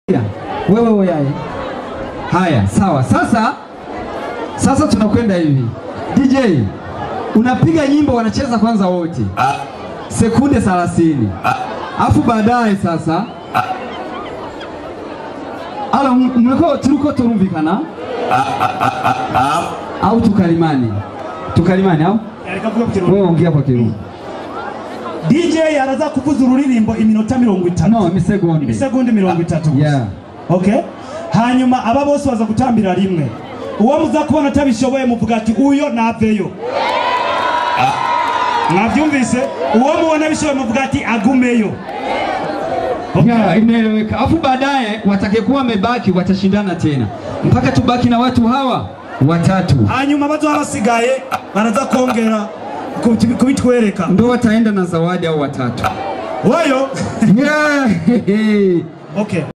Wewe yae. Haya, sawa. Sasa tunakwenda hivi. DJ, unapiga nyimbo wanacheza kwanza wote. Sekunde 30. Alafu baadaye sasa ala mlikuwa tuliko turumvikana? Au tukalimani? Tukalimani au? Wewe ongea kwa Kirundi. DJ araza kuvuza ururirimbo iminota 30. No, imisegonde 30. Yeah. Okay? Hanyuma aba bose baza gutambira rimwe. Uwo muza kubona tabishoboye muvuga ati uyo naveyo. Mwabyumvise? Uwo mubona bishoboye muvuga ati agumeyo. Okay. Yeah, inaeleweka. Afu baadaye watakayekuwa wamebaki watashindana tena mpaka tubaki na watu hawa watatu. Hanyuma bazo basigaye baraza kongera kubitwereka. Ndio wataenda na zawadi au watatu. Wayo. Yeah. Okay.